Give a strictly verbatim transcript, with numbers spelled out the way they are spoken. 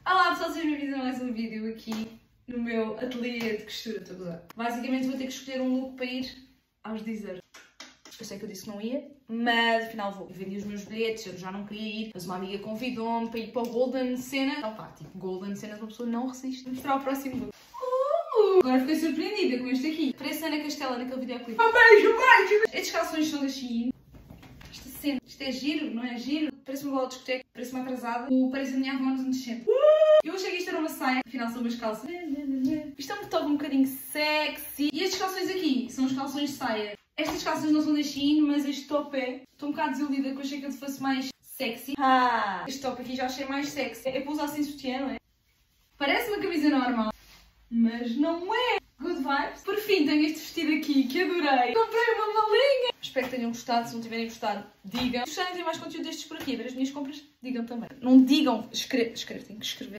Olá pessoal, sejam bem-vindos a mais um vídeo aqui no meu ateliê de costura. Estou a gozar. Basicamente vou ter que escolher um look para ir aos Deezer. Eu sei que eu disse que não ia, mas afinal vou. Eu vendi os meus bilhetes, eu já não queria ir, mas uma amiga convidou-me para ir para o Golden Cena. Então pá, tipo, Golden Cena uma pessoa não resiste a mostrar o próximo look. Uh! Agora fiquei surpreendida com este aqui. Parece a Ana Castela naquele videoclipe. Um beijo, beijo! Estes calções são da Shein. Esta cena, isto é giro, não é giro? Parece uma bola de discoteca, parece uma atrasada. O parece a minha avó nos anos sessenta. Eu achei que isto era uma saia, afinal são umas calças. Isto é um top um bocadinho sexy. E estes calções aqui são os calções de saia. Estas calças não são da Shein, mas este top é. Estou um bocado desiludida, que eu achei que ele fosse mais sexy. Ah, este top aqui já achei mais sexy. É para usar sem sutiã, não é? Parece uma camisa normal, mas não é. Good vibes. Por fim, tenho este vestido aqui que adorei. Comprei uma malinha. Espero que tenham gostado. Se não tiverem gostado, digam. Se gostarem de ter mais conteúdo destes por aqui, a ver as minhas compras, digam também. Não digam, escrevam. Escrevam, tenho que escrever.